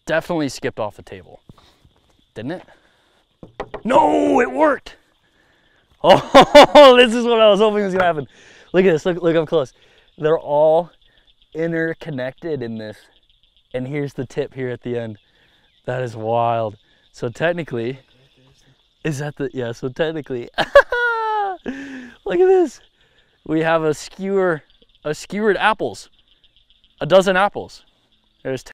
definitely skipped off the table. Didn't it? No, it worked. Oh, this is what I was hoping was gonna happen. Look at this, look up close. They're all interconnected in this. And here's the tip here at the end. That is wild. So technically, is that the, yeah, so technically, look at this. We have a skewered apples, a dozen apples. There's